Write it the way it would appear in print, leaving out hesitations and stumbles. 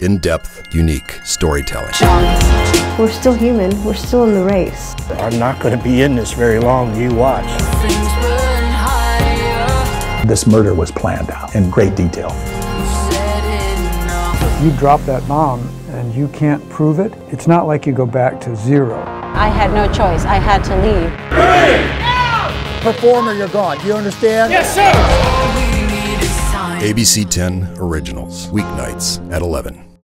in-depth, unique storytelling. We're still human. We're still in the race. I'm not going to be in this very long. You watch. This murder was planned out in great detail. You drop that bomb and you can't prove it, it's not like you go back to zero. I had no choice. I had to leave. Perform or you're gone. Do you understand? Yes, sir! ABC 10 Originals, weeknights at 11.